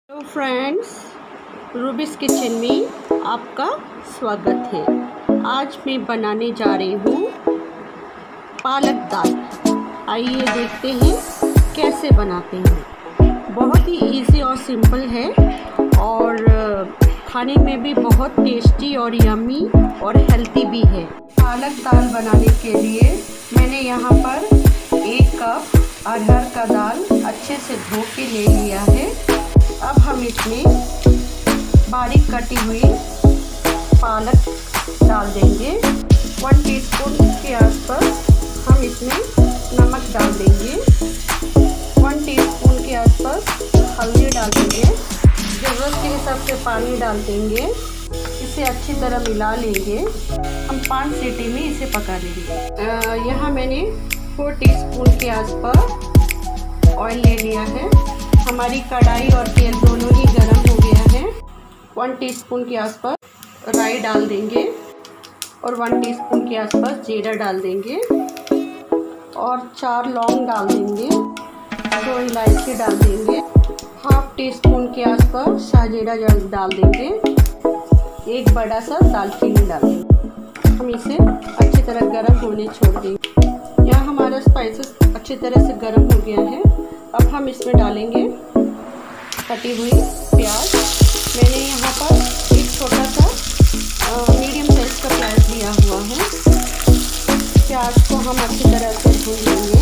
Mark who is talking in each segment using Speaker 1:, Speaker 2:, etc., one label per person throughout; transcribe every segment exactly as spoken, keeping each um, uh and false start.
Speaker 1: Hello friends, रूबीज kitchen में आपका स्वागत है। आज मैं बनाने जा रही हूँ पालक दाल। आइए देखते हैं कैसे बनाते हैं। बहुत ही इजी और सिंपल है और खाने में भी बहुत टेस्टी और यम्मी और हेल्दी भी है। पालक दाल बनाने के लिए मैंने यहाँ पर एक कप अरहर का दाल अच्छे से धो के ले लिया है। अब हम इसमें बारीक कटी हुई पालक डाल देंगे। वन टीस्पून के आसपास हम इसमें नमक डाल देंगे। वन टीस्पून के आसपास हल्दी डाल देंगे। ज़रूरत के हिसाब से पानी डाल देंगे। इसे अच्छी तरह मिला लेंगे। हम पाँच सीटी में इसे पका लेंगे। यहाँ मैंने फोर टीस्पून के आसपास ऑयल ले लिया है। हमारी कढ़ाई और तेल दोनों ही गर्म हो गया है। वन टीस्पून के आसपास राई डाल देंगे और वन टीस्पून के आसपास जीरा डाल देंगे और चार लौंग डाल देंगे। दो इलायची डाल देंगे। हाफ टी स्पून के आसपास शाहजीरा डाल देंगे। एक बड़ा सा दालचीनी डाल देंगे। हम इसे अच्छी तरह गर्म होने छोड़ देंगे। यहाँ हमारा स्पाइसेस अच्छी तरह से गर्म हो गया है। अब हम इसमें डालेंगे कटी हुई प्याज। मैंने यहाँ पर एक छोटा सा मीडियम साइज का प्याज लिया हुआ है। प्याज को हम अच्छी तरह से भून लेंगे।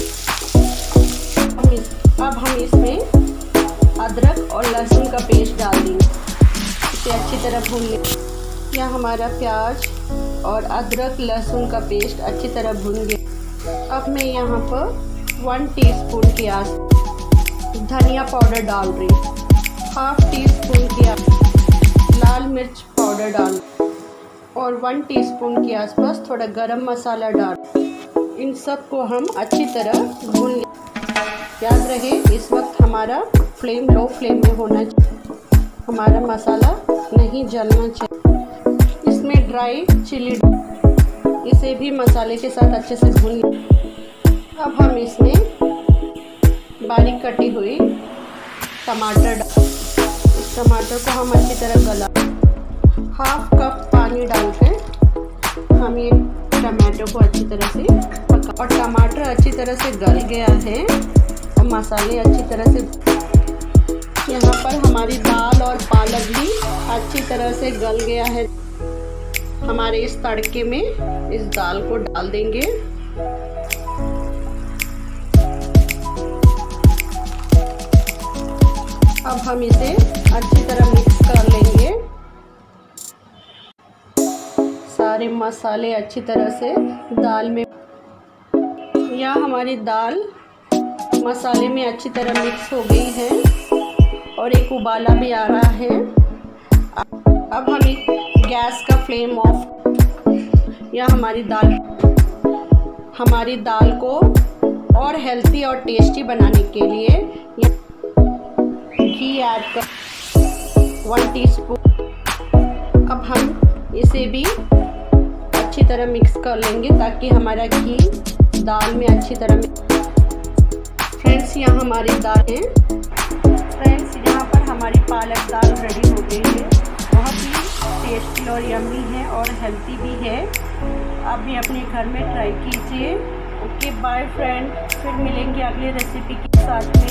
Speaker 1: हम इस, अब हम इसमें अदरक और लहसुन का पेस्ट डाल देंगे। इसे अच्छी तरह भून लेंगे। यहाँ हमारा प्याज और अदरक लहसुन का पेस्ट अच्छी तरह भून गया। अब मैं यहाँ पर वन टीस्पून के आसपास धनिया पाउडर डाल रही हूँ। हाफ टी स्पून के आसपास लाल मिर्च पाउडर डाल और वन टीस्पून के आसपास थोड़ा गरम मसाला डाल। इन सब को हम अच्छी तरह भून लें। याद रहे इस वक्त हमारा फ्लेम लो फ्लेम में होना चाहिए। हमारा मसाला नहीं जलना चाहिए। इसमें ड्राई चिली, इसे भी मसाले के साथ अच्छे से भून लें। अब हम इसमें बारीक कटी हुई टमाटर डाल। इस टमाटर को हम अच्छी तरह गला। हाफ कप पानी डालकर हम ये टमाटर को अच्छी तरह से पका। और टमाटर अच्छी तरह से गल गया है और मसाले अच्छी तरह से। यहाँ पर हमारी दाल और पालक भी अच्छी तरह से गल गया है। हमारे इस तड़के में इस दाल को डाल देंगे। अब हम इसे अच्छी तरह मिक्स कर लेंगे। सारे मसाले अच्छी तरह से दाल में, या हमारी दाल मसाले में अच्छी तरह मिक्स हो गई है और एक उबाला भी आ रहा है। अब हम गैस का फ्लेम ऑफ। या हमारी दाल हमारी दाल को और हेल्थी और टेस्टी बनाने के लिए घी ऐड कर वन टीस्पून। अब हम इसे भी अच्छी तरह मिक्स कर लेंगे ताकि हमारा घी दाल में अच्छी तरह। फ्रेंड्स, यहाँ हमारी दाल है। फ्रेंड्स, यहाँ पर हमारी पालक दाल रेडी हो गई है। बहुत ही टेस्टी और यम्मी है और हेल्थी भी है। आप भी अपने घर में ट्राई कीजिए। Okay, bye friend. फिर मिलेंगे अगले रेसिपी के साथ में।